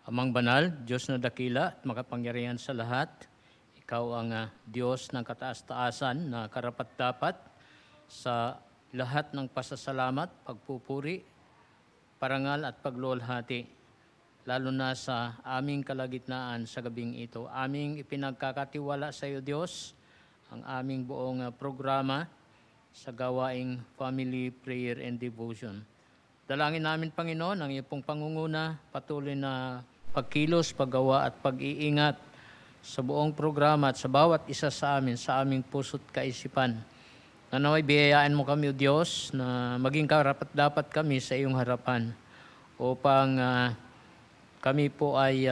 Amang banal, Diyos na dakila at makapangyarihan sa lahat, Ikaw ang Diyos ng kataas-taasan na karapat-dapat sa lahat ng pasasalamat, pagpupuri, parangal at paglulhati, lalo na sa aming kalagitnaan sa gabing ito. Aming ipinagkakatiwala sa iyo, Diyos, ang aming buong programa sa gawaing Family Prayer and Devotion. Dalangin namin, Panginoon, ang iyong pong pangunguna, patuloy na pagkilos, paggawa at pag-iingat sa buong programa at sa bawat isa sa amin, sa aming puso't kaisipan. Naway biyayaan mo kami, O Diyos, na maging karapat-dapat kami sa iyong harapan upang kami po ay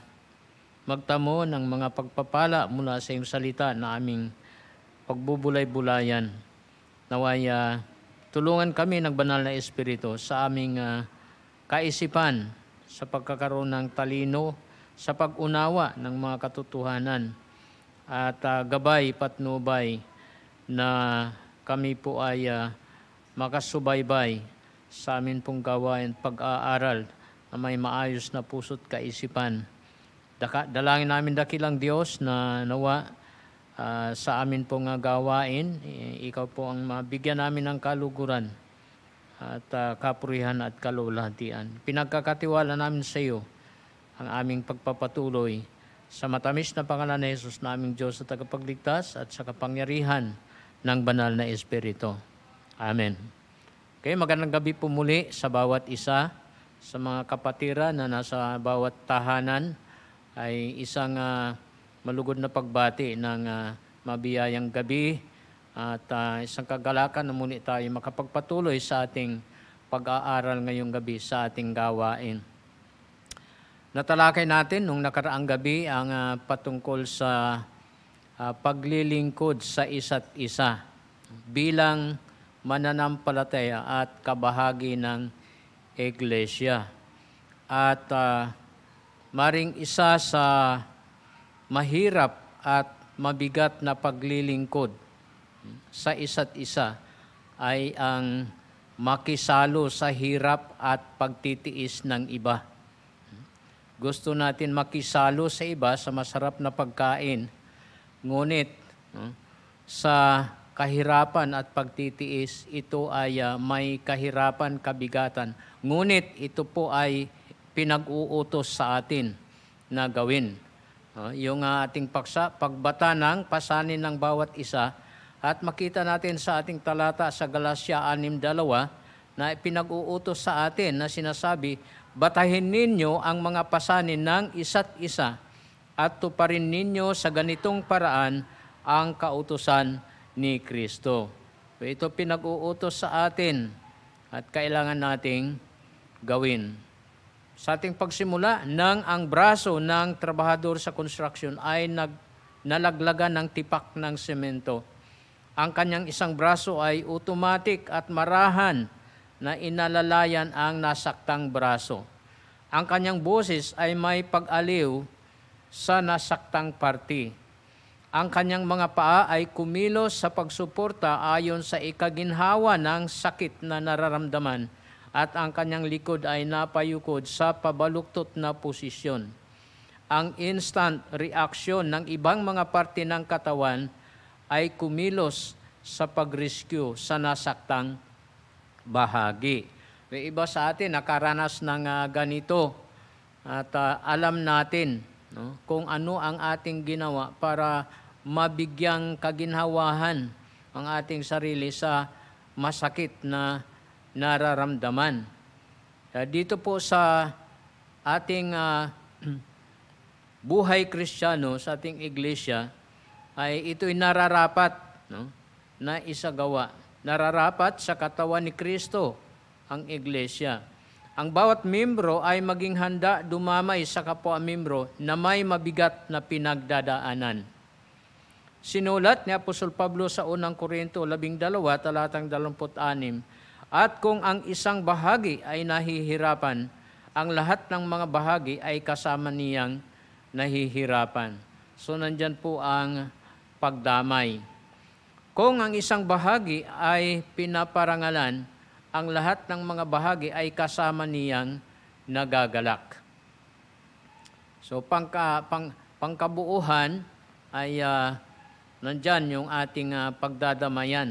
magtamo ng mga pagpapala mula sa iyong salita na aming pagbubulay-bulayan. Naway tulungan kami ng banal na Espiritu sa aming kaisipan, sa pagkakaroon ng talino, sa pag-unawa ng mga katotohanan at gabay patnubay na kami po ay makasubaybay sa amin pong gawain pag-aaral na may maayos na puso't kaisipan. Dalangin namin dakilang Diyos na nawa sa amin pong gawain, ikaw po ang mabigyan namin ng kaluguran at kapurihan at kalulahatian. Pinagkakatiwala namin sa iyo ang aming pagpapatuloy sa matamis na pangalan ni Jesus na aming Diyos at tagapagligtas at sa kapangyarihan ng banal na Espiritu. Amen. Okay, magandang gabi po muli sa bawat isa, sa mga kapatiran na nasa bawat tahanan ay isang malugod na pagbati ng mabiyayang gabi at isang kagalakan na muli tayo makapagpatuloy sa ating pag-aaral ngayong gabi sa ating gawain. Natalakay natin nung nakaraang gabi ang patungkol sa paglilingkod sa isa't isa bilang mananampalataya at kabahagi ng Iglesia. At maring isa sa mahirap at mabigat na paglilingkod sa isa't isa ay ang makisalo sa hirap at pagtitiis ng iba. Gusto natin makisalo sa iba sa masarap na pagkain, ngunit sa kahirapan at pagtitiis, ito ay may kahirapan, kabigatan. Ngunit ito po ay pinag-uutos sa atin na gawin. Yung ating paksa, pagbata ng pasanin ng bawat isa, at makita natin sa ating talata sa Galatia 6:2 na pinag-uutos sa atin na sinasabi, batahin ninyo ang mga pasanin ng isa't isa at tuparin ninyo sa ganitong paraan ang kautusan ni Kristo. Ito pinag-uutos sa atin at kailangan nating gawin. Sa ating pagsimula, nang ang braso ng trabahador sa construction ay nalaglagan ng tipak ng semento, ang kanyang isang braso ay automatic at marahan na inalalayan ang nasaktang braso. Ang kanyang boses ay may pag-aliw sa nasaktang parti. Ang kanyang mga paa ay kumilos sa pagsuporta ayon sa ikaginhawa ng sakit na nararamdaman, at ang kanyang likod ay napayukod sa pabaluktot na posisyon. Ang instant reaction ng ibang mga parte ng katawan ay kumilos sa pag-rescue sa nasaktang bahagi. May iba sa atin nakaranas ng ganito at alam natin kung ano ang ating ginawa para mabigyang kaginhawahan ang ating sarili sa masakit na nararamdaman. Dito po sa ating buhay Kristiyano, sa ating iglesia, ay ito'y nararapat na isagawa. Nararapat sa katawan ni Kristo ang iglesia. Ang bawat membro ay maging handa dumamay sa kapwa-membro na may mabigat na pinagdadaanan. Sinulat ni Apostol Pablo sa unang Korinto 12, talatang 26, at kung ang isang bahagi ay nahihirapan, ang lahat ng mga bahagi ay kasama niyang nahihirapan. So nandyan po ang pagdamay. Kung ang isang bahagi ay pinaparangalan, ang lahat ng mga bahagi ay kasama niyang nagagalak. So pangkabuuhan ay nandyan yung ating pagdadamayan.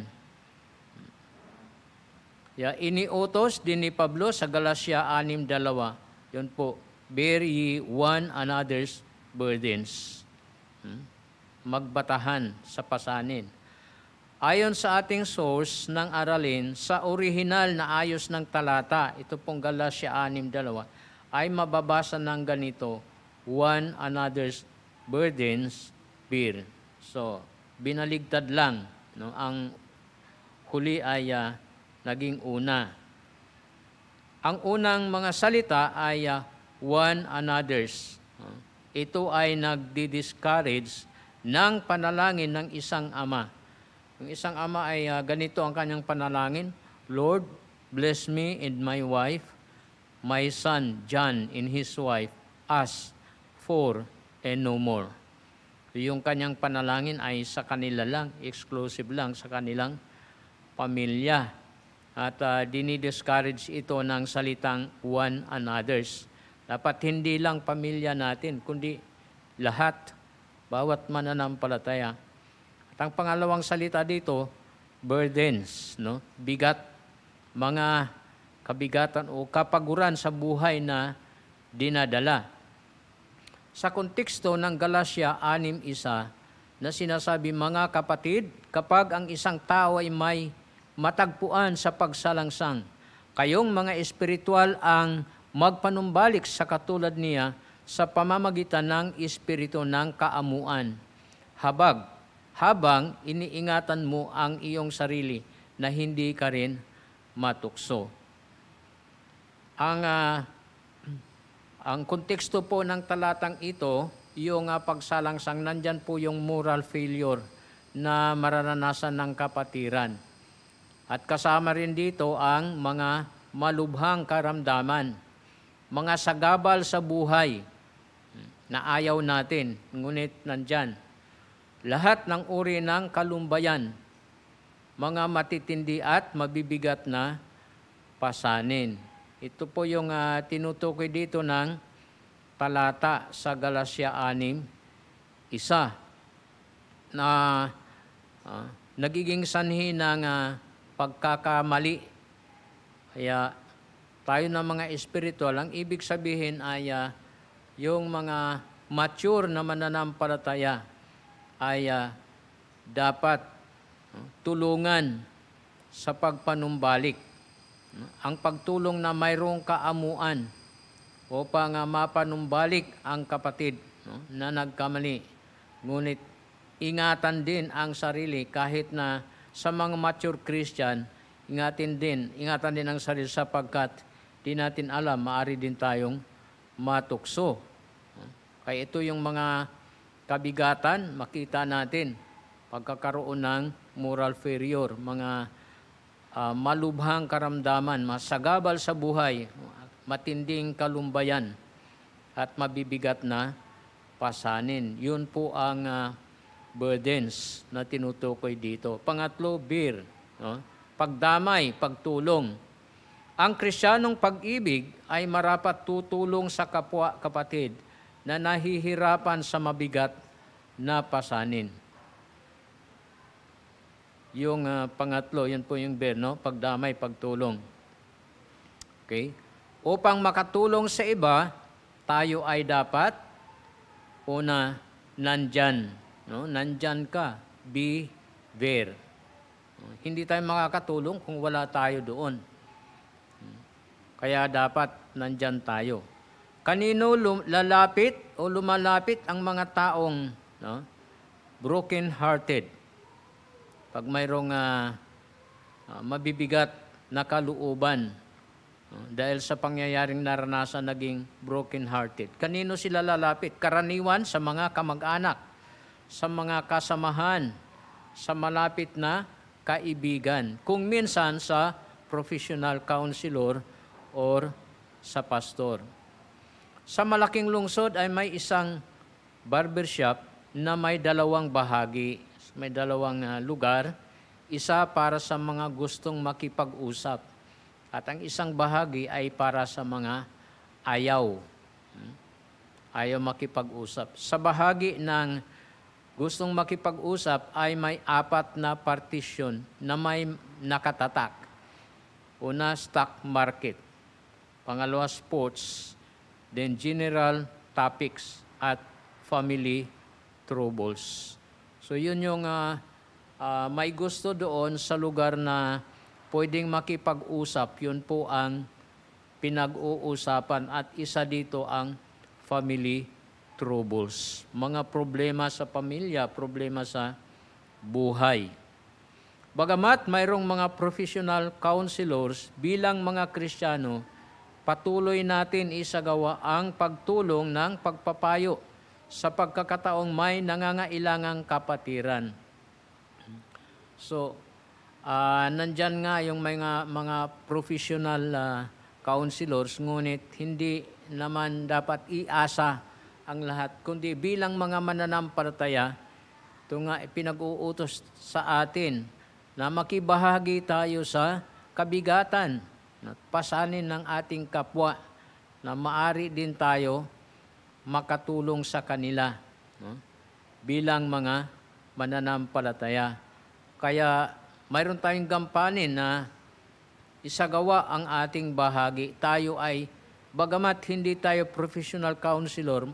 Iniutos din ni Pablo sa Galatia 6:2. Yun po, bear ye one another's burdens. Magbatahan sa pasanin. Ayon sa ating source ng aralin, sa orihinal na ayos ng talata, ito pong Galatia 6:2, ay mababasa ng ganito, one another's burdens bear. So, binaligtad lang. No? Ang huli ay naging una. Ang unang mga salita ay one another's. Ito ay nagdi-discourage ng panalangin ng isang ama. Yung isang ama ay ganito ang kanyang panalangin, Lord, bless me and my wife, my son John and his wife, us, four and no more. Yung kanyang panalangin ay sa kanila lang, exclusive lang sa kanilang pamilya. At dinidiscourage ito ng salitang one another's. Dapat hindi lang pamilya natin, kundi lahat, bawat mananampalataya. At ang pangalawang salita dito, burdens, no? Bigat, mga kabigatan o kapaguran sa buhay na dinadala. Sa konteksto ng Galatia 6:1 na sinasabi, mga kapatid, kapag ang isang tao ay may matagpuan sa pagsalangsang, kayong mga espiritual ang magpanumbalik sa katulad niya sa pamamagitan ng espiritu ng kaamuan. Habang iniingatan mo ang iyong sarili na hindi ka rin matukso. Ang konteksto po ng talatang ito, yung pagsalangsang, nandyan po yung moral failure na mararanasan ng kapatiran. At kasama rin dito ang mga malubhang karamdaman, mga sagabal sa buhay na ayaw natin, ngunit nandyan. Lahat ng uri ng kalumbayan, mga matitindi at mabibigat na pasanin. Ito po yung tinutukoy dito ng talata sa Galatia 6:1 na nagiging sanhi ng pagkakamali. Kaya tayo na mga espiritual, ang ibig sabihin ay yung mga mature na mananampalataya ay dapat tulungan sa pagpanumbalik. Ang pagtulong na mayroong kaamuan upang mapanumbalik ang kapatid na nagkamali. Ngunit ingatan din ang sarili kahit na sa mga mature Christian, ingatan din ang sarili sapagkat di natin alam, maaari din tayong matukso. Kaya ito yung mga kabigatan, makita natin, pagkakaroon ng moral failure, mga malubhang karamdaman, masagabal sa buhay, matinding kalumbayan, at mabibigat na pasanin. Yun po ang burdens na tinutukoy dito. Pangatlo, bear. No? Pagdamay, pagtulong. Ang Kristiyanong pag-ibig ay marapat tutulong sa kapwa-kapatid na nahihirapan sa mabigat na pasanin. Yung pangatlo, yun po yung bear, no? Pagdamay, pagtulong. Okay? Upang makatulong sa iba, tayo ay dapat, una, nandyan. No? Nandyan ka, be there. Hindi tayo makakatulong kung wala tayo doon. Kaya dapat nandyan tayo. Kanino lalapit o lumalapit ang mga taong broken-hearted? Pag mayroong mabibigat na kalooban dahil sa pangyayaring naranasan naging broken-hearted. Kanino sila lalapit? Karaniwan sa mga kamag-anak, sa mga kasamahan, sa malapit na kaibigan. Kung minsan sa professional counselor or sa pastor. Sa malaking lungsod ay may isang barbershop na may dalawang bahagi. May dalawang lugar. Isa para sa mga gustong makipag-usap. At ang isang bahagi ay para sa mga ayaw. ayaw makipag-usap. Sa bahagi ng gustong makipag-usap ay may 4 na partition na may nakatatak. Una, stock market. Pangalawa, sports. Then general topics at family troubles. So yun yung may gusto doon sa lugar na pwedeng makipag-usap. Yun po ang pinag-uusapan at isa dito ang family troubles. Mga problema sa pamilya, problema sa buhay. Bagamat mayroong mga professional counselors, bilang mga Kristiyano, patuloy natin isagawa ang pagtulong ng pagpapayo sa pagkakataong may nangangailangang kapatiran. So, nandyan nga yung mga professional counselors, ngunit hindi naman dapat iasa ang lahat, kundi bilang mga mananampalataya, ito nga pinag-uutos sa atin na makibahagi tayo sa kabigatan at pasanin ng ating kapwa na maari din tayo makatulong sa kanila, no? Bilang mga mananampalataya. Kaya mayroon tayong gampanin na isagawa ang ating bahagi. Tayo ay, bagamat hindi tayo professional counselor,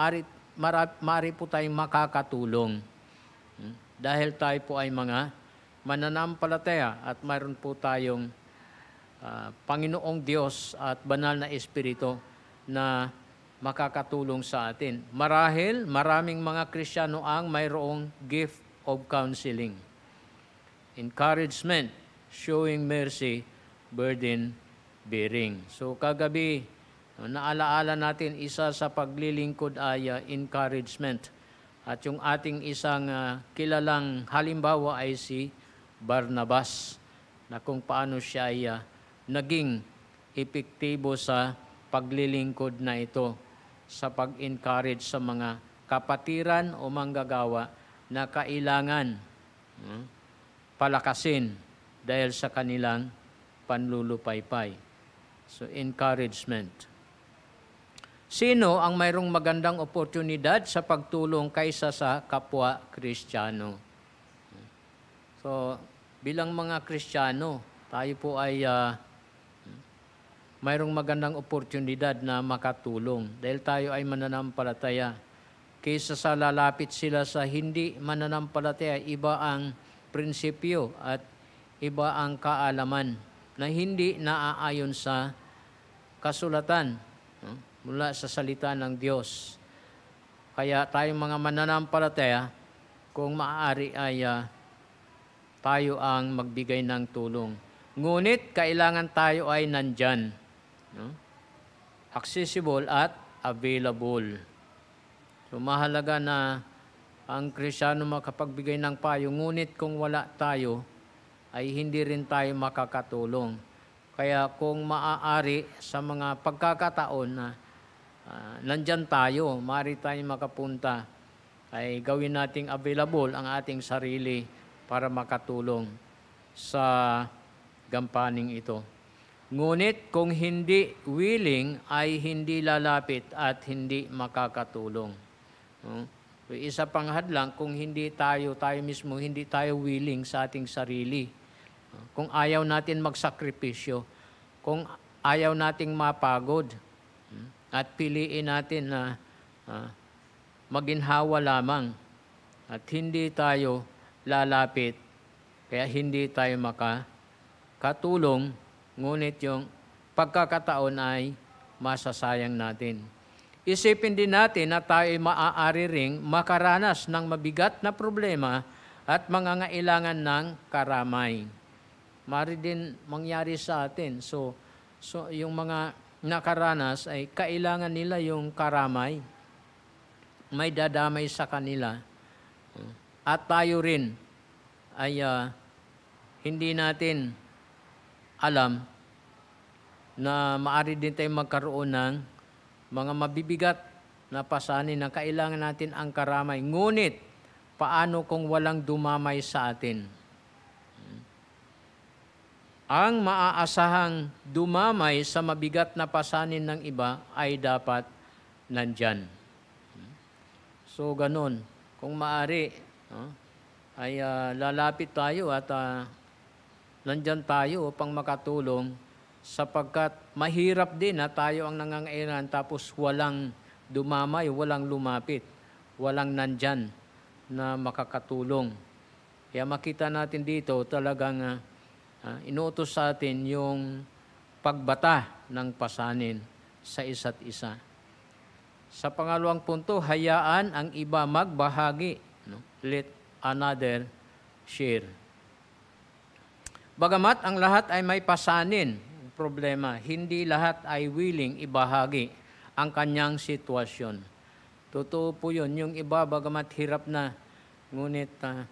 mari po tayong makakatulong. Dahil tayo po ay mga mananampalataya at mayroon po tayong Panginoong Diyos at banal na Espiritu na makakatulong sa atin. Marahil, maraming mga Kristiyano ang mayroong gift of counseling, encouragement, showing mercy, burden bearing. So kagabi, naalaala natin isa sa paglilingkod ay encouragement. At yung ating isang kilalang halimbawa ay si Barnabas, na kung paano siya ay naging epektibo sa paglilingkod na ito, sa pag-encourage sa mga kapatiran o manggagawa na kailangan palakasin dahil sa kanilang panlulupaypay. So, encouragement. Sino ang mayroong magandang oportunidad sa pagtulong kaysa sa kapwa Kristiyano? So, bilang mga Kristiyano, tayo po ay mayroong magandang oportunidad na makatulong dahil tayo ay mananampalataya. Kaysa sa lalapit sila sa hindi mananampalataya, iba ang prinsipyo at iba ang kaalaman na hindi naaayon sa kasulatan mula sa salita ng Diyos. Kaya tayong mga mananampalataya, kung maaari ay tayo ang magbigay ng tulong. Ngunit kailangan tayo ay nandyan, accessible at available. So mahalaga na ang Kristiyano makapagbigay ng payo, ngunit kung wala tayo, ay hindi rin tayo makakatulong. Kaya kung maaari sa mga pagkakataon na nandyan tayo, maaari tayong makapunta, ay gawin nating available ang ating sarili para makatulong sa gampaning ito. Ngunit kung hindi willing, ay hindi lalapit at hindi makakatulong. Isa pang hadlang, kung hindi tayo mismo, hindi tayo willing sa ating sarili. Kung ayaw natin magsakripisyo, kung ayaw nating mapagod, at piliin natin na maginhawa lamang, at hindi tayo lalapit, kaya hindi tayo makakatulong, ngunit yung pagkakataon ay masasayang natin. Isipin din natin na tayo ay maaari ring makaranas ng mabigat na problema at mangangailangan ng karamay. Mari din mangyari sa atin. So yung mga nakaranas ay kailangan nila yung karamay. May dadamay sa kanila. At tayo rin ay hindi natin alam na maaari din tayong magkaroon ng mga mabibigat na pasanin na kailangan natin ang karamay. Ngunit, paano kung walang dumamay sa atin? Ang maaasahang dumamay sa mabigat na pasanin ng iba ay dapat nandyan. So, ganun. Kung maaari, no, ay lalapit tayo at nandyan tayo upang makatulong sapagkat mahirap din na tayo ang nangangailangan tapos walang dumamay, walang lumapit, walang nandyan na makakatulong. Kaya makita natin dito talagang inuutos sa atin yung pagbata ng pasanin sa isa't isa. Sa pangalawang punto, hayaan ang iba magbahagi. No? Let another share. Bagamat ang lahat ay may pasanin, problema, hindi lahat ay willing ibahagi ang kanyang sitwasyon. Totoo po yun. Yung iba, bagamat hirap na, ngunit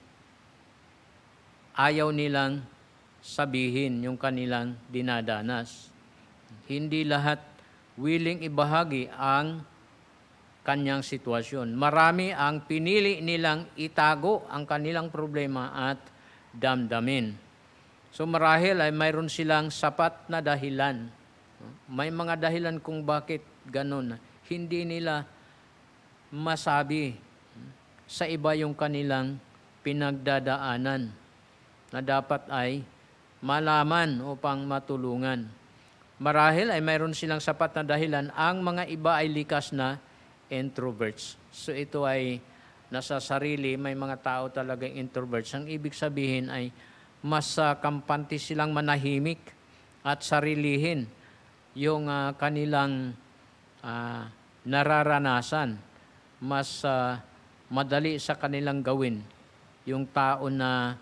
ayaw nilang sabihin yung kanilang dinadanas. Hindi lahat willing ibahagi ang kanyang sitwasyon. Marami ang pinili nilang itago ang kanilang problema at damdamin. So marahil ay mayroon silang sapat na dahilan. May mga dahilan kung bakit ganun. Hindi nila masabi sa iba yung kanilang pinagdadaanan na dapat ay malaman upang matulungan. Marahil ay mayroon silang sapat na dahilan, ang mga iba ay likas na introverts. So ito ay nasa sarili, may mga tao talagang introverts. Ang ibig sabihin ay mas kampante silang manahimik at sarilihin yung kanilang nararanasan. Mas madali sa kanilang gawin yung tao na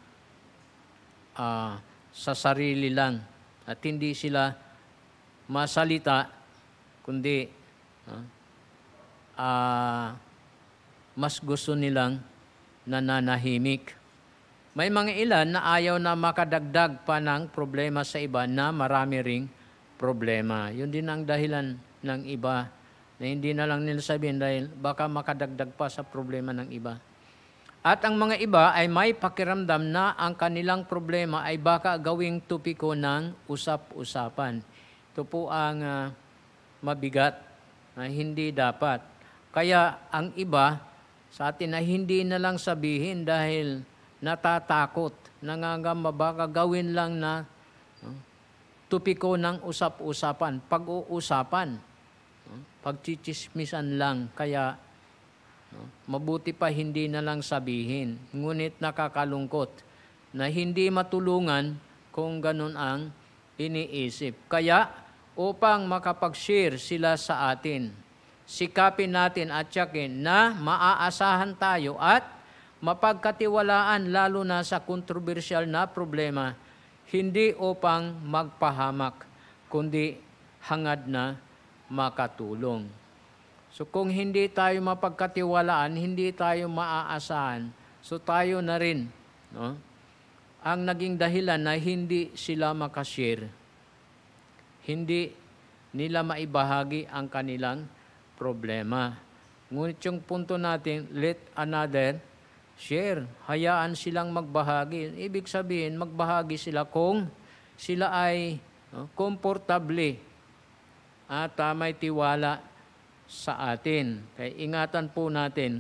sa sarili lang at hindi sila masalita kundi mas gusto nilang nananahimik. May mga ilan na ayaw na makadagdag pa ng problema sa iba na marami ring problema. Yun din ang dahilan ng iba na hindi na lang nila sabihin dahil baka makadagdag pa sa problema ng iba. At ang mga iba ay may pakiramdam na ang kanilang problema ay baka gawing tupiko ng usap-usapan. Ito po ang mabigat na hindi dapat. Kaya ang iba sa atin ay hindi na lang sabihin dahil natatakot, nangangamba baka gawin lang na tupiko ng usap-usapan, pag-uusapan, pagchichismisan lang. Kaya mabuti pa hindi na lang sabihin. Ngunit nakakalungkot na hindi matulungan kung ganun ang iniisip. Kaya upang makapag-share sila sa atin, sikapin natin at tiyakin na maaasahan tayo at mapagkatiwalaan lalo na sa kontrobersyal na problema, hindi upang magpahamak, kundi hangad na makatulong. So kung hindi tayo mapagkatiwalaan, hindi tayo maaasahan, so tayo na rin, no, ang naging dahilan na hindi sila makashare. Hindi nila maibahagi ang kanilang problema. Ngunit yung punto natin, let another share. Hayaan silang magbahagi. Ibig sabihin, magbahagi sila kung sila ay komportable at may tiwala sa atin. Kaya ingatan po natin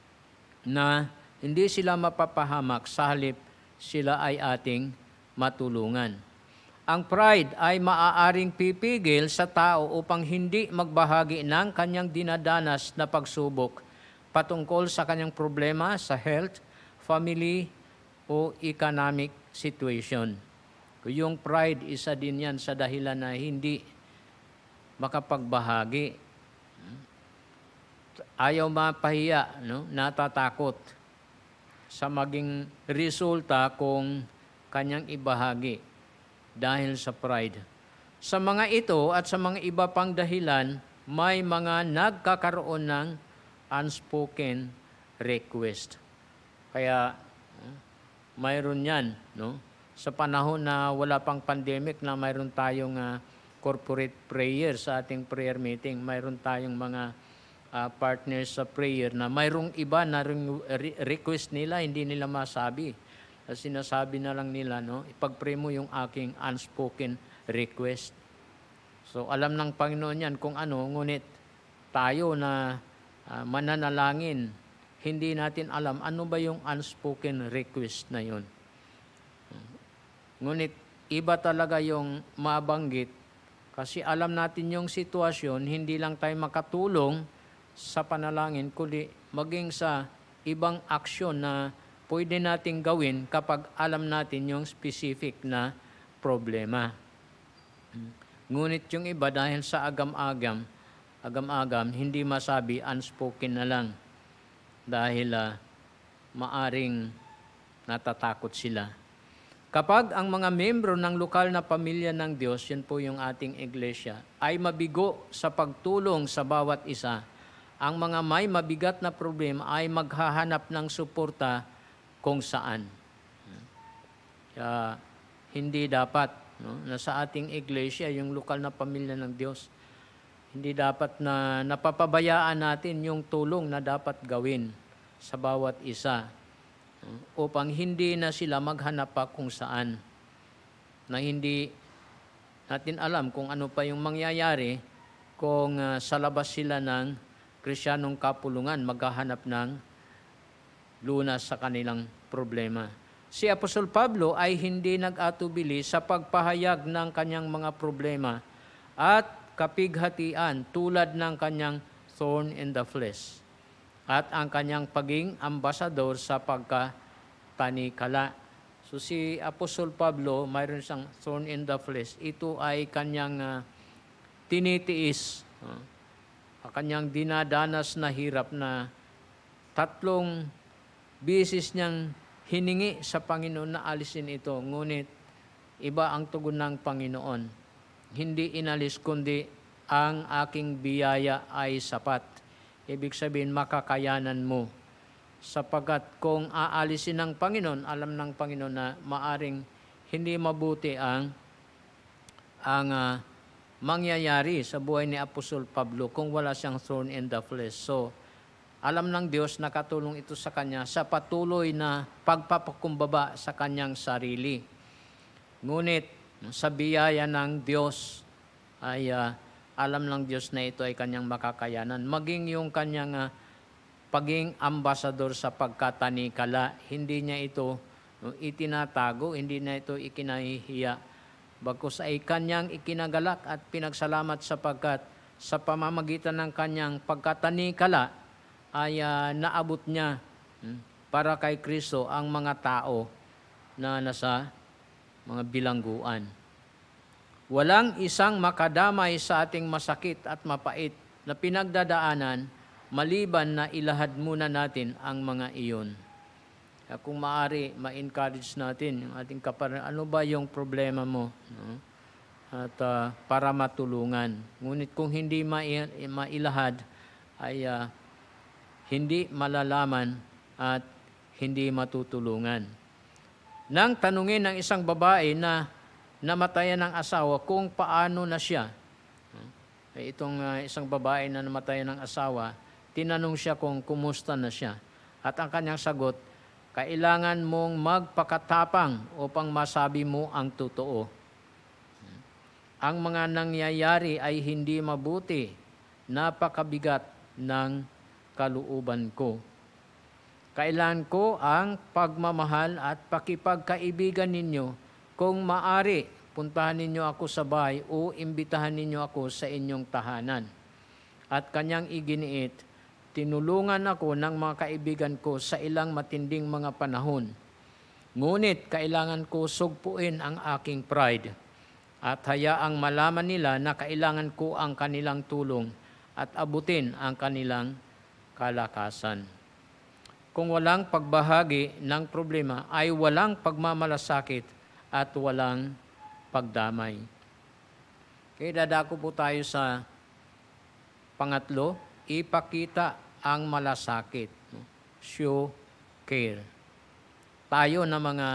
na hindi sila mapapahamak sa halip sila ay ating matulungan. Ang pride ay maaaring pipigil sa tao upang hindi magbahagi ng kanyang dinadanas na pagsubok patungkol sa kanyang problema sa health, family, o economic situation. Yung pride, isa din yan sa dahilan na hindi makapagbahagi. Ayaw mapahiya, no? Natatakot sa maging resulta kung kanyang ibahagi dahil sa pride. Sa mga ito at sa mga iba pang dahilan, may mga nagkakaroon ng unspoken request. Kaya mayroon yan, no? Sa panahon na wala pang pandemic na mayroon tayong corporate prayer sa ating prayer meeting, mayroon tayong mga partners sa prayer na mayroong iba na request nila, hindi nila masabi. Sinasabi na lang nila, no, ipag-pray mo yung aking unspoken request. So alam ng Panginoon yan kung ano, ngunit tayo na mananalangin, hindi natin alam ano ba yung unspoken request na yun. Ngunit iba talaga yung mabanggit kasi alam natin yung sitwasyon, hindi lang tayo makatulong sa panalangin, kundi maging sa ibang aksyon na pwede nating gawin kapag alam natin yung specific na problema. Ngunit yung iba dahil sa agam-agam, hindi masabi, unspoken na lang dahil maaring natatakot sila. Kapag ang mga membro ng lokal na pamilya ng Diyos, yun po yung ating iglesia, ay mabigo sa pagtulong sa bawat isa, ang mga may mabigat na problema ay maghahanap ng suporta kung saan. Kaya, hindi dapat na sa ating iglesia, yung lokal na pamilya ng Diyos, hindi dapat na napapabayaan natin yung tulong na dapat gawin sa bawat isa upang hindi na sila maghanap pa kung saan, na hindi natin alam kung ano pa yung mangyayari kung sa labas sila ng Kristiyanong kapulungan maghahanap ng lunas sa kanilang problema. Si Apostol Pablo ay hindi nag-atubili sa pagpahayag ng kanyang mga problema at kapighatian tulad ng kanyang thorn in the flesh at ang kanyang paging ambasador sa pagkatanikala. So si Apostol Pablo, mayroon siyang thorn in the flesh. Ito ay kanyang tinitiis, kanyang dinadanas na hirap na 3 beses niyang hiningi sa Panginoon na alisin ito. Ngunit iba ang tugon ng Panginoon. Hindi inalis kundi ang aking biyaya ay sapat. Ibig sabihin, makakayanan mo. Sapagkat kung aalisin ng Panginoon, alam ng Panginoon na maaring hindi mabuti ang mangyayari sa buhay ni Apostol Pablo kung wala siyang thorn in the flesh. So, alam ng Diyos na katulong ito sa kanya sa patuloy na pagpapakumbaba sa kanyang sarili. Ngunit sa biyaya ng Diyos ay alam ng Diyos na ito ay kanyang makakayanan. Maging yung kanyang paging ambasador sa pagkatanikala, hindi niya ito itinatago, hindi niya ito ikinahihiya. Bagkus ay kanyang ikinagalak at pinagsalamat sapagkat sa pamamagitan ng kanyang pagkatanikala ay naabot niya para kay Kristo ang mga tao na nasa mga bilangguan. Walang isang makadamay sa ating masakit at mapait na pinagdadaanan maliban na ilahad muna natin ang mga iyon. Kaya kung maaari, ma-encourage natin yung ating kapatid, ano ba yung problema mo? No? At para matulungan. Ngunit kung hindi mailahad, ay hindi malalaman at hindi matutulungan. Nang tanungin ng isang babae na namatayan ng asawa kung paano na siya. Itong isang babae na namatayan ng asawa, tinanong siya kung kumusta na siya. At ang kanyang sagot, kailangan mong magpakatapang upang masabi mo ang totoo. Ang mga nangyayari ay hindi mabuti, napakabigat ng kalooban ko. Kailangan ko ang pagmamahal at pakipagkaibigan ninyo. Kung maari, puntahan ninyo ako sa bahay o imbitahan ninyo ako sa inyong tahanan. At kanyang iginiit, tinulungan ako ng mga kaibigan ko sa ilang matinding mga panahon. Ngunit kailangan ko sugpuin ang aking pride at hayaang malaman nila na kailangan ko ang kanilang tulong at abutin ang kanilang kalakasan. Kung walang pagbahagi ng problema ay walang pagmamalasakit at walang pagdamay. Kaya dadako po tayo sa pangatlo, ipakita ang malasakit. Show care. Tayo na mga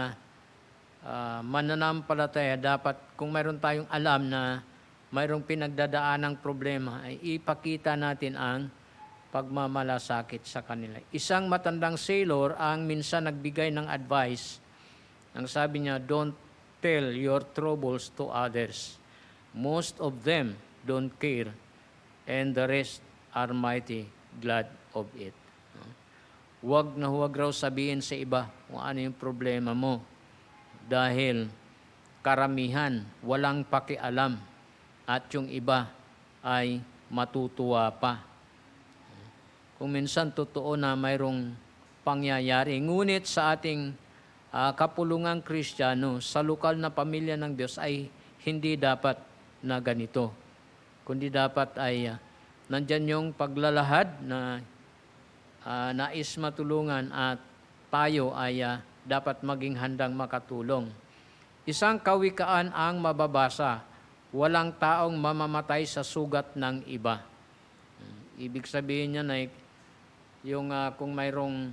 mananampalataya, dapat kung mayroon tayong alam na mayroong pinagdadaan ng problema, ay ipakita natin ang pagmamalasakit sa kanila. Isang matandang sailor ang minsan nagbigay ng advice. Ang sabi niya, don't tell your troubles to others. Most of them don't care, and the rest are mighty glad of it. huwag raw sabihin sa iba kung ano yung problema mo. Dahil karamihan walang pakialam at yung iba ay matutuwa pa. Kung minsan totoo na mayroong pangyayari, ngunit sa ating kapulungang Kristiyano, sa lokal na pamilya ng Diyos ay hindi dapat na ganito. Kundi dapat ay nandyan yung paglalahad na nais matulungan at tayo ay dapat maging handang makatulong. Isang kawikaan ang mababasa, walang taong mamamatay sa sugat ng iba. Ibig sabihin niya na yung kung mayroong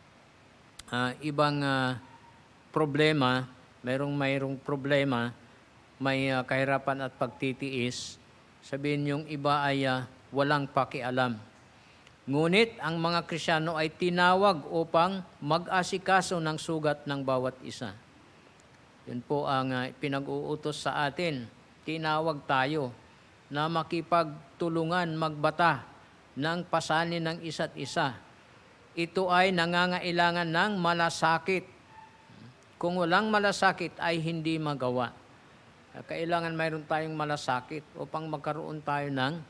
ibang problema, mayroong problema, may kahirapan at pagtitiis, sabihin yung iba ay walang pakialam. Ngunit ang mga Kristiyano ay tinawag upang mag-asikaso ng sugat ng bawat isa. Yun po ang pinag-uutos sa atin. Tinawag tayo na makipagtulungan, magbata ng pasanin ng isa't isa. Ito ay nangangailangan ng malasakit. Kung walang malasakit ay hindi magawa. Kailangan mayroon tayong malasakit upang magkaroon tayo ng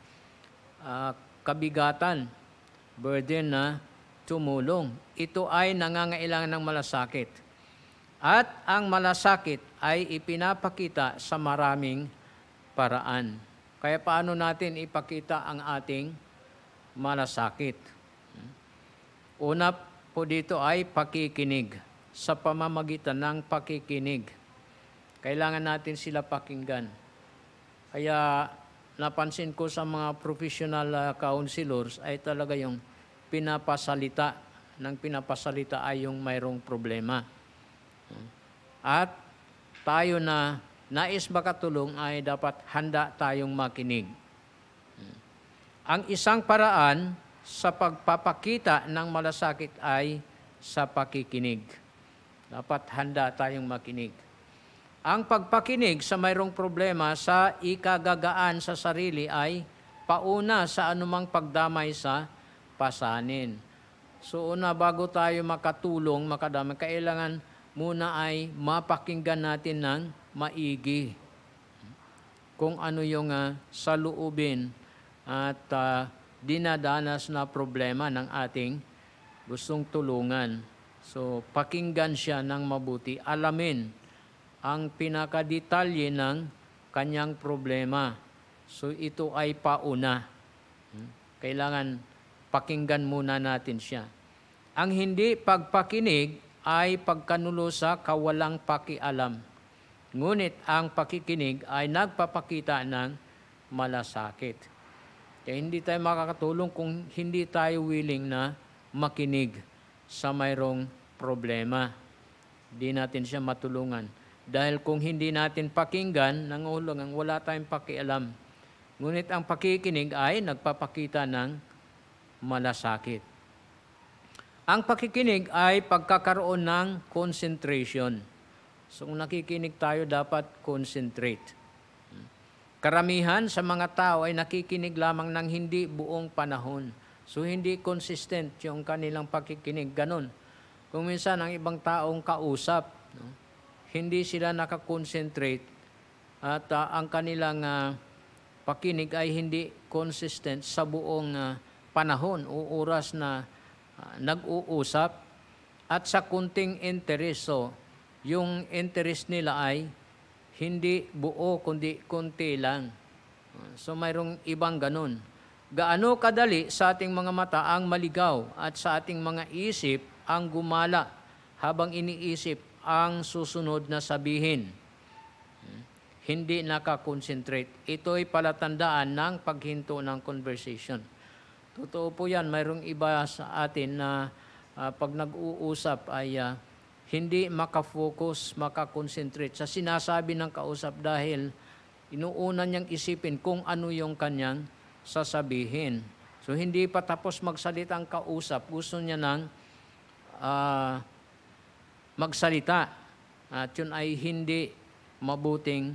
kabigatan, burden na tumulong. Ito ay nangangailangan ng malasakit. At ang malasakit ay ipinapakita sa maraming paraan. Kaya paano natin ipakita ang ating malasakit? Una po dito ay pakikinig. Sa pamamagitan ng pakikinig. Kailangan natin sila pakinggan. Kaya napansin ko sa mga professional counselors ay talaga yung pinapasalita ay yung mayroong problema. At tayo na nais makatulong ay dapat handa tayong makinig. Ang isang paraan sa pagpapakita ng malasakit ay sa pakikinig. Dapat handa tayong makinig. Ang pagpakinig sa mayroong problema sa ikagagaan sa sarili ay pauna sa anumang pagdamay sa pasanin. So una, bago tayo makatulong, makadamay, kailangan muna ay mapakinggan natin ng maigi kung ano yung saloobin at dinadanas na problema ng ating gustong tulungan. So pakinggan siya ng mabuti, alamin ang pinakadetalye ng kanyang problema. So ito ay pauna. Kailangan pakinggan muna natin siya. Ang hindi pagpakinig ay pagkanulo sa kawalang pakialam. Ngunit ang pakikinig ay nagpapakita ng malasakit. Kaya hindi tayo makakatulong kung hindi tayo willing na makinig sa mayroong problema. Hindi natin siya matulungan. Dahil kung hindi natin pakinggan, nangulungan, wala tayong pakialam. Ngunit ang pakikinig ay nagpapakita ng malasakit. Ang pakikinig ay pagkakaroon ng concentration. So kung nakikinig tayo, dapat concentrate. Karamihan sa mga tao ay nakikinig lamang ng hindi buong panahon. So hindi consistent yung kanilang pakikinig. Ganon. Kung minsan ang ibang taong kausap, hindi sila nakakonsentrate at ang kanilang pakinig ay hindi consistent sa buong panahon o oras na nag-uusap at sa kunting interest. So, yung interest nila ay hindi buo kundi kunti lang. So mayroong ibang ganun. Gaano kadali sa ating mga mata ang maligaw at sa ating mga isip ang gumala habang iniisip ang susunod na sabihin. Hindi nakakonsentrate. Ito'y palatandaan ng paghinto ng conversation. Totoo po yan. Mayroong iba sa atin na pag nag-uusap ay hindi makafocus, makakonsentrate sa sinasabi ng kausap dahil inuuna niyang isipin kung ano yung kanyang sasabihin. So hindi pa tapos magsalita ang kausap, gusto niya nang magsalita. At yun ay hindi mabuting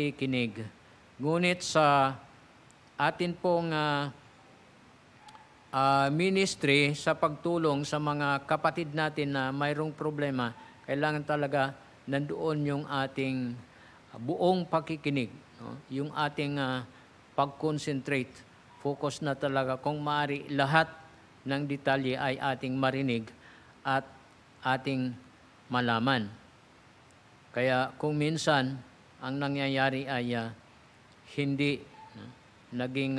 pakikinig. Ngunit sa atin pong ministry sa pagtulong sa mga kapatid natin na mayroong problema, kailangan talaga nandoon yung ating buong pakikinig, no? Yung ating pag-concentrate, focus na talaga kung maaari lahat ng detalye ay ating marinig at ating malaman. Kaya kung minsan ang nangyayari ay hindi naging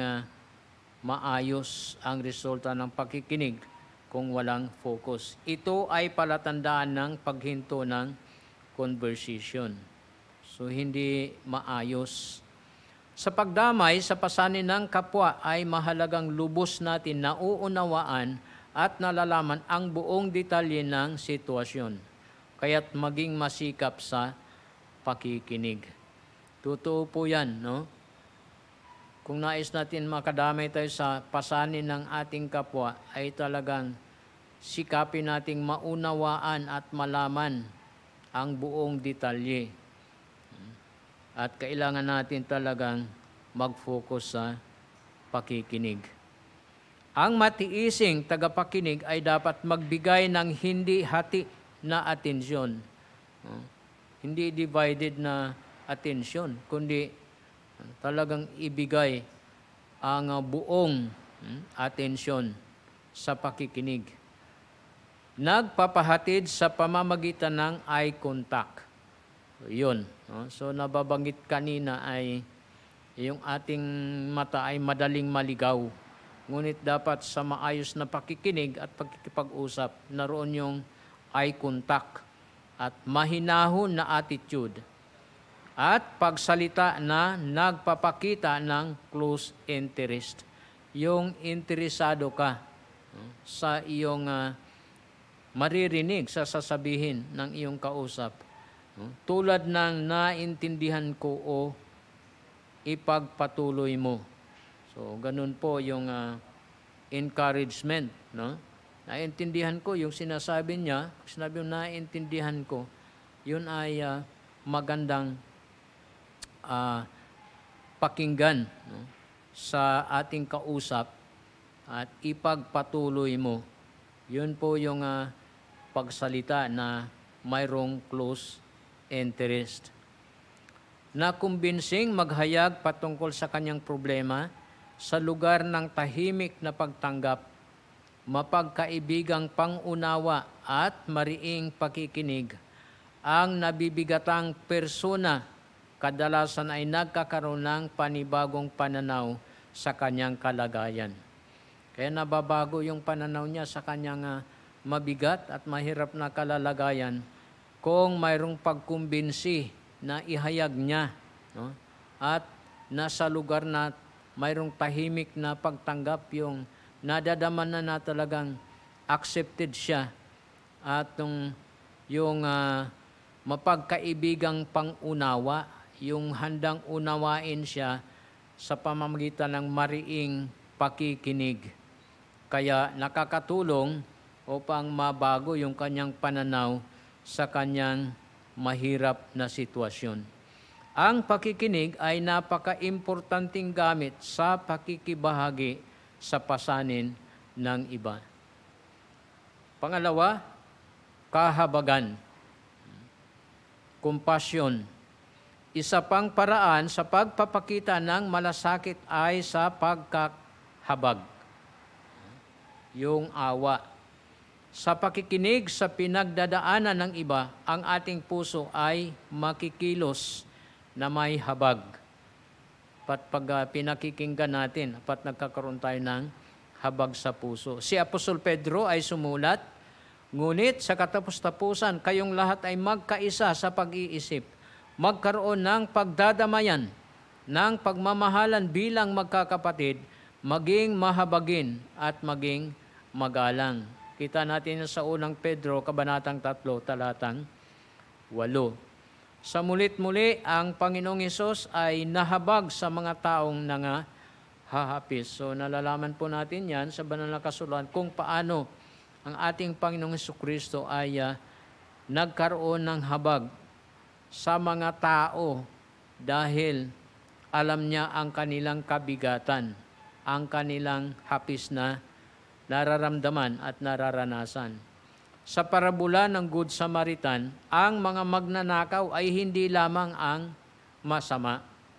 maayos ang resulta ng pakikinig kung walang focus. Ito ay palatandaan ng paghinto ng conversation. So, hindi maayos. Sa pagdamay sa pasanin ng kapwa ay mahalagang lubos natin na uunawaan at nalalaman ang buong detalye ng sitwasyon. Kaya't maging masikap sa pakikinig. Totoo po yan, no? Kung nais natin makadamay tayo sa pasanin ng ating kapwa, ay talagang sikapin nating maunawaan at malaman ang buong detalye. At kailangan natin talagang mag-focus sa pakikinig. Ang matiising tagapakinig ay dapat magbigay ng hindi hati na atensyon. Hindi divided na atensyon, kundi talagang ibigay ang buong atensyon sa pakikinig. Nagpapahatid sa pamamagitan ng eye contact. Yun. So nababanggit kanina ay yung ating mata ay madaling maligaw. Ngunit dapat sa maayos na pakikinig at pagkikipag-usap, naroon yung eye contact at mahinahon na attitude. At pagsalita na nagpapakita ng close interest. Yung interesado ka sa iyong maririnig sa sasabihin ng iyong kausap. Tulad ng naintindihan ko o ipagpatuloy mo. So, ganun po yung encouragement. No? Naintindihan ko yung sinasabi niya, sinabi yung naintindihan ko, yun ay magandang pakinggan, no? Sa ating kausap at ipagpatuloy mo. Yun po yung pagsalita na mayroong close interest. Nakumbinsing maghayag patungkol sa kanyang problema sa lugar ng tahimik na pagtanggap, mapagkaibigang pangunawa at mariing pakikinig. Ang nabibigatang persona kadalasan ay nagkakaroon ng panibagong pananaw sa kanyang kalagayan. Kaya nababago yung pananaw niya sa kanyang mabigat at mahirap na kalalagayan kung mayroong pagkumbinsi na ihayag niya, no? At nasa lugar na mayroong tahimik na pagtanggap, yung nadadaman na talagang accepted siya at yung mapagkaibigang pangunawa, yung handang unawain siya sa pamamagitan ng mariing pakikinig. Kaya nakakatulong upang mabago yung kanyang pananaw sa kanyang mahirap na sitwasyon. Ang pakikinig ay napaka-importanting gamit sa pakikibahagi sa pasanin ng iba. Pangalawa, kahabagan. Compassion. Isa pang paraan sa pagpapakita ng malasakit ay sa pagkakahabag. Yung awa. Sa pakikinig sa pinagdadaanan ng iba, ang ating puso ay makikilos na may habag. Pag pinakikinggan natin, nagkakaroon tayo ng habag sa puso. Si Apostol Pedro ay sumulat, ngunit sa katapos-tapusan, kayong lahat ay magkaisa sa pag-iisip, magkaroon ng pagdadamayan, ng pagmamahalan bilang magkakapatid, maging mahabagin at maging magalang. Kita natin sa unang Pedro, Kabanatang 3, talatang 8. Sa mulit-muli, ang Panginoong Hesus ay nahabag sa mga taong hahapis. So nalalaman po natin yan sa banal na kasulatan kung paano ang ating Panginoong Hesukristo ay nagkaroon ng habag sa mga tao dahil alam niya ang kanilang kabigatan, ang kanilang hapis na nararamdaman at nararanasan. Sa parabula ng Good Samaritan, ang mga magnanakaw ay hindi lamang ang masama.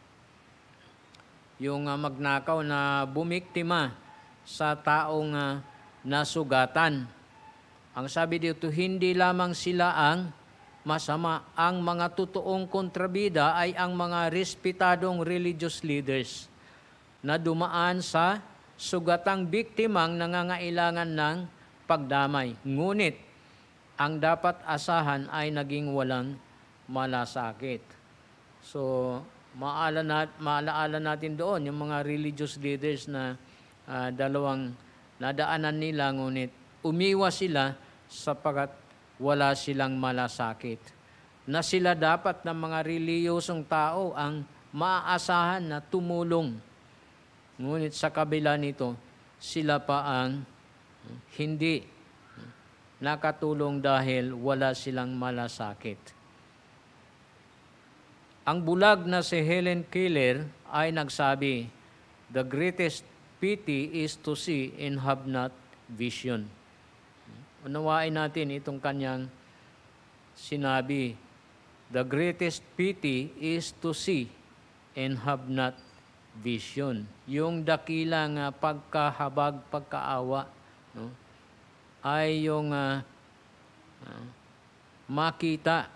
Yung magnakaw na bumiktima sa taong nasugatan. Ang sabi dito, hindi lamang sila ang masama. Ang mga totoong kontrabida ay ang mga respetadong religious leaders na dumaan sa sugatang biktimang nangangailangan ng pagdamay. Ngunit, ang dapat asahan ay naging walang malasakit. So, maalaala natin doon yung mga religious leaders na dalawang nadaanan nila, ngunit umiwas sila sapagat wala silang malasakit. Na sila dapat ng mga reliyosong tao ang maaasahan na tumulong. Ngunit sa kabila nito, sila pa ang hindi nakatulong dahil wala silang malasakit. Ang bulag na si Helen Keller ay nagsabi, "The greatest pity is to see and have not vision." Unawain natin itong kanyang sinabi. The greatest pity is to see and have not vision. Yung dakilang pagkahabag, pagkaawa, no? Ay yung makita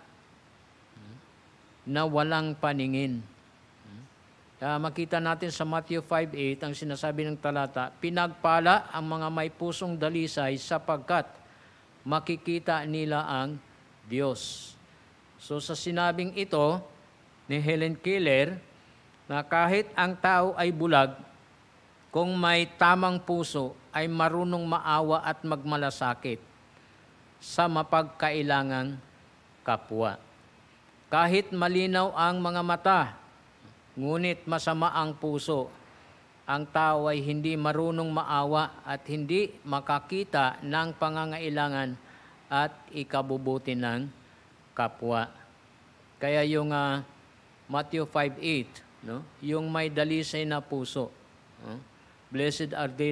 na walang paningin. Makita natin sa Matthew 5:8, ang sinasabi ng talata, "Pinagpala ang mga may pusong dalisay sapagkat makikita nila ang Diyos." So sa sinabing ito ni Helen Keller, na kahit ang tao ay bulag, kung may tamang puso, ay marunong maawa at magmalasakit sa mapagkailangang kapwa. Kahit malinaw ang mga mata, ngunit masama ang puso, ang tao ay hindi marunong maawa at hindi makakita ng pangangailangan at ikabubuti ng kapwa. Kaya yung Matthew 5:8, no? Yung may dalisay na puso. Blessed are they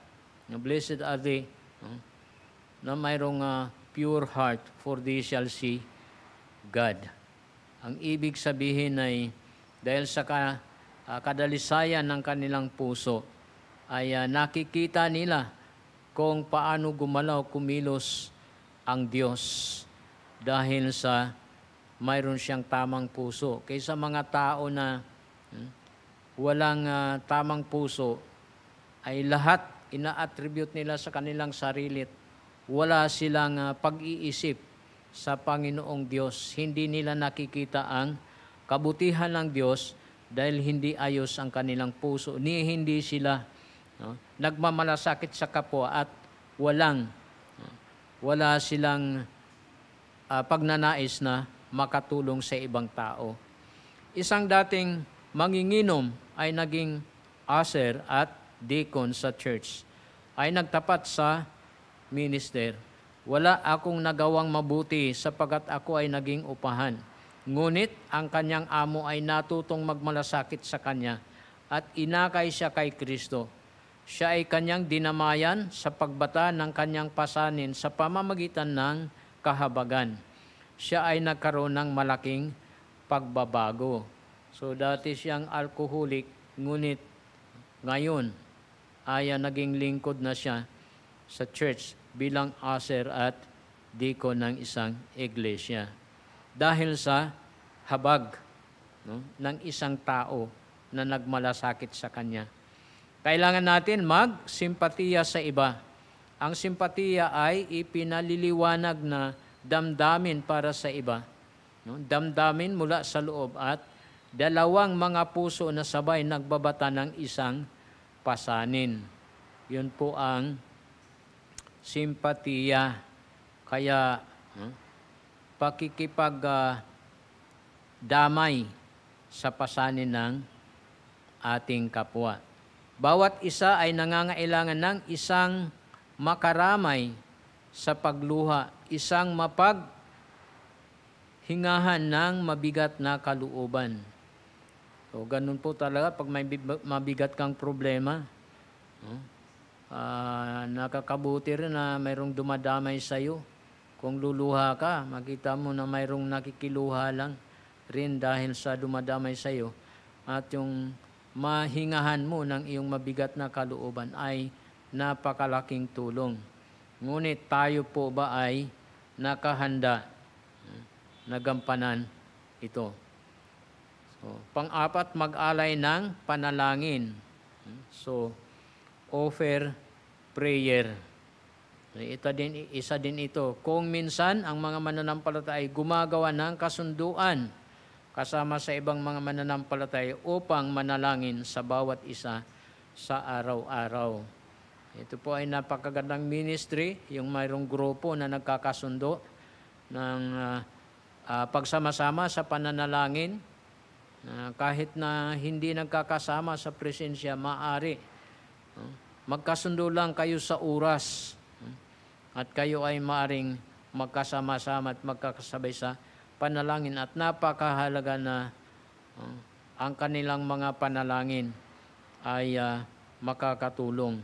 na mayroong pure heart, for they shall see God. Ang ibig sabihin ay dahil sa kadalisayan ng kanilang puso ay nakikita nila kung paano gumalaw, kumilos ang Diyos dahil sa mayroon siyang tamang puso. Kaysa mga tao na walang tamang puso, ay lahat ina-attribute nila sa kanilang sarili. Wala silang pag-iisip sa Panginoong Diyos. Hindi nila nakikita ang kabutihan ng Diyos dahil hindi ayos ang kanilang puso. Hindi sila nagmamalasakit sa kapwa at wala silang pagnanais na makatulong sa ibang tao. Isang dating manginginom ay naging usher at deacon sa church. Ay nagtapat sa minister. "Wala akong nagawang mabuti sapagat ako ay naging upahan. Ngunit ang kanyang amo ay natutong magmalasakit sa kanya at inakay siya kay Kristo. Siya ay kanyang dinamayan sa pagbata ng kanyang pasanin sa pamamagitan ng kahabagan. Siya ay nagkaroon ng malaking pagbabago." So dati siyang alcoholic, ngunit ngayon ay naging lingkod na siya sa church bilang usher at deacon ng isang iglesia. Dahil sa habag ng isang tao na nagmalasakit sa kanya. Kailangan natin magsimpatiya sa iba. Ang simpatiya ay ipinaliliwanag na damdamin para sa iba. Damdamin mula sa loob at dalawang mga puso na sabay nagbabata ng isang pasanin. Yun po ang simpatiya. Kaya pakikipagdamay sa pasanin ng ating kapwa. Bawat isa ay nangangailangan ng isang makaramay sa pagluha, isang mapaghingahan ng mabigat na kalooban. So, ganun po talaga pag may mabigat kang problema. nakakabuti rin na mayroong dumadamay sa iyo. Kung luluha ka, makita mo na mayroong nakikiluha lang rin dahil sa dumadamay sa iyo. At yung mahingahan mo ng iyong mabigat na kalooban ay napakalaking tulong. Ngunit tayo po ba ay nakahanda na gampanan ito? So, pang-apat, mag-alay ng panalangin. So, offer prayer. Isa din ito. Kung minsan ang mga mananampalataya ay gumagawa ng kasunduan kasama sa ibang mga mananampalataya upang manalangin sa bawat isa sa araw-araw. Ito po ay napakagandang ministry, yung mayroong grupo na nagkakasundo ng pagsama-sama sa pananalangin. Kahit na hindi nagkakasama sa presensya, maaari. Magkasundo lang kayo sa oras at kayo ay maaring magkasama-sama at magkakasabay sa panalangin at napakahalaga na ang kanilang mga panalangin ay makakatulong.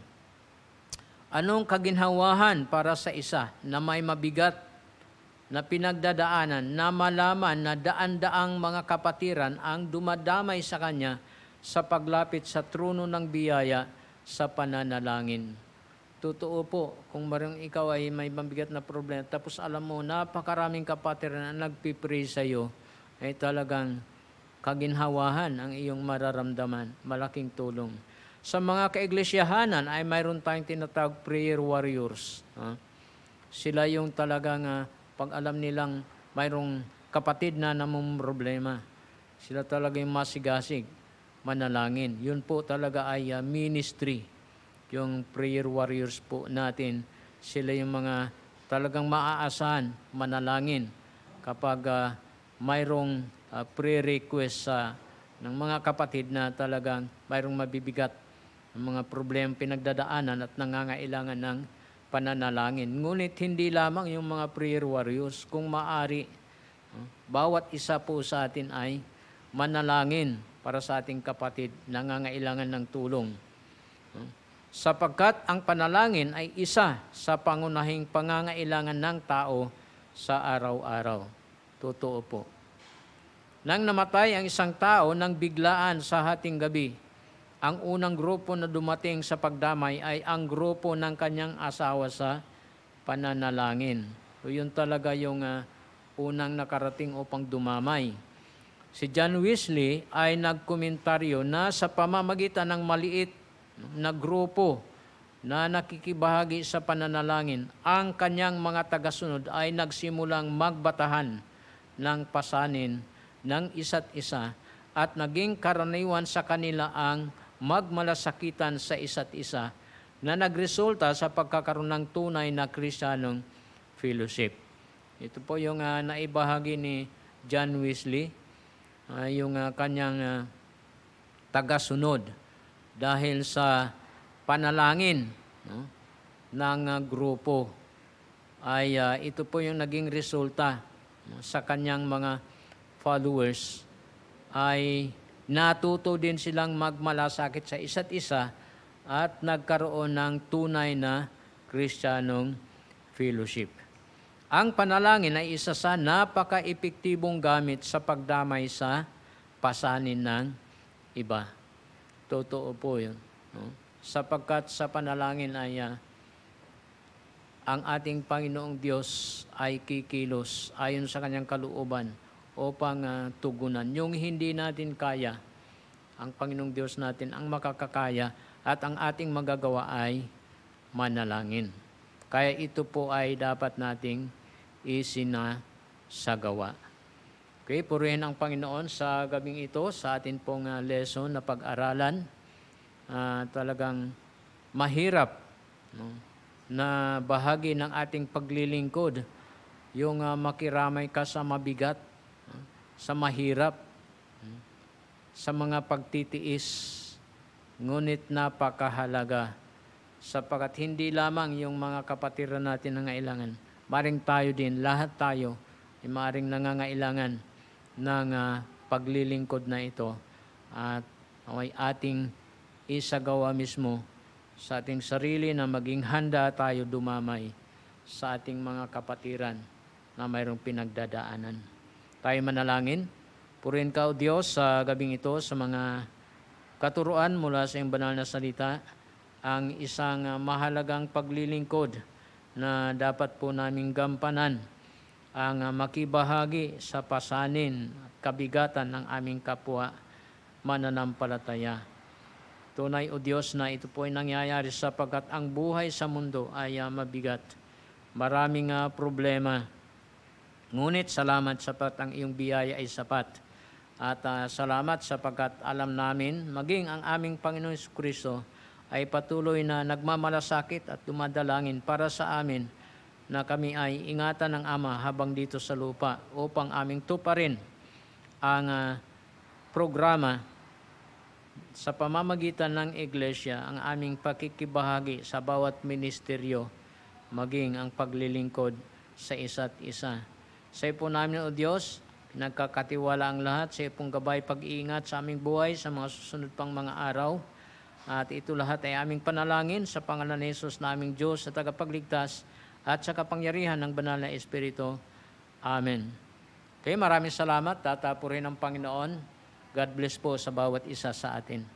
Anong kaginhawahan para sa isa na may mabigat na pinagdadaanan na malaman na daan-daang mga kapatiran ang dumadamay sa kanya sa paglapit sa trono ng biyaya sa pananalangin? Totoo po, kung marang ikaw ay may mabigat na problema, tapos alam mo, napakaraming kapatiran na nagpipray sa iyo, ay talagang kaginhawahan ang iyong mararamdaman, malaking tulong. Sa mga kaiglesia-hanan ay mayroon tayong tinatawag prayer warriors. Sila yung talagang pag alam nilang mayroong kapatid na namang problema, sila talaga yung masigasig, manalangin. Yun po talaga ay ministry. Yung prayer warriors po natin, sila yung mga talagang maaasahan, manalangin kapag mayroong prayer request ng mga kapatid na talagang mayroong mabibigat ng mga problema pinagdadaanan at nangangailangan ng pananalangin. Ngunit hindi lamang yung mga prayer warriors, kung maaari, bawat isa po sa atin ay manalangin para sa ating kapatid na nangangailangan ng tulong. Sapagkat ang panalangin ay isa sa pangunahing pangangailangan ng tao sa araw-araw. Totoo po. Nang namatay ang isang tao nang biglaan sa hating gabi, ang unang grupo na dumating sa pagdamay ay ang grupo ng kanyang asawa sa pananalangin. So yun talaga yung unang nakarating upang dumamay. Si John Wesley ay nagkomentaryo na sa pamamagitan ng maliit na grupo na nakikibahagi sa pananalangin, ang kanyang mga tagasunod ay nagsimulang magbatahan ng pasanin ng isa't isa at naging karaniwan sa kanila ang magmalasakitan sa isa't isa na nagresulta sa pagkakaroon ng tunay na Kristiyanong fellowship. Ito po yung naibahagi ni John Wesley, yung kanyang tagasunod dahil sa panalangin ng grupo ay ito po yung naging resulta sa kanyang mga followers ay natuto din silang magmalasakit sa isa't isa at nagkaroon ng tunay na Kristiyanong fellowship. Ang panalangin ay isa sa napaka-epektibong gamit sa pagdamay sa pasanin ng iba. Totoo po yun. Sapagkat sa panalangin ay ang ating Panginoong Diyos ay kikilos ayon sa kanyang kalooban upang tugunan. Yung hindi natin kaya, ang Panginoong Diyos natin ang makakakaya at ang ating magagawa ay manalangin. Kaya ito po ay dapat nating isinasagawa. Okay, purihin ang Panginoon sa gabing ito, sa atin pong lesson na pag-aralan. Talagang mahirap na bahagi ng ating paglilingkod, yung makiramay ka sa mabigat, sa mahirap, sa mga pagtitiis. Ngunit napakahalaga, sapagkat hindi lamang yung mga kapatiran natin na ngailangan, maring tayo din, lahat tayo, ay maring nangangailangan ng paglilingkod na ito at ay ating isagawa mismo sa ating sarili na maging handa tayo dumamay sa ating mga kapatiran na mayroong pinagdadaanan. Tayo manalangin. Purihin ka, O Diyos, sa gabing ito sa mga katuruan mula sa iyong banal na salita, ang isang mahalagang paglilingkod na dapat po naming gampanan ang makibahagi sa pasanin at kabigatan ng aming kapwa mananampalataya. Tunay, O Diyos, na ito po ay nangyayari sapagkat ang buhay sa mundo ay mabigat. Maraming problema. Ngunit salamat sapagkat ang iyong biyaya ay sapat. At salamat sapagkat alam namin, maging ang aming Panginoon Jesucristo ay patuloy na nagmamalasakit at dumadalangin para sa amin na kami ay ingatan ng Ama habang dito sa lupa upang aming tuparin ang programa sa pamamagitan ng Iglesia, ang aming pakikibahagi sa bawat ministeryo, maging ang paglilingkod sa isa't isa. Sa iyo po namin, O Diyos, pinagkakatiwala ang lahat sa iyo pong gabay pag-iingat sa aming buhay sa mga susunod pang mga araw. At ito lahat ay aming panalangin sa pangalan ni Jesus na aming Diyos sa tagapagligtas at sa kapangyarihan ng Banal na Espiritu. Amen. Okay, maraming salamat. Tatapurin ng Panginoon. God bless po sa bawat isa sa atin.